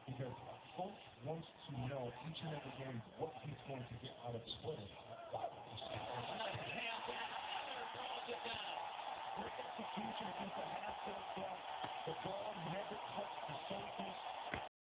because Coach wants to know each and every game what he's going to get out of his players.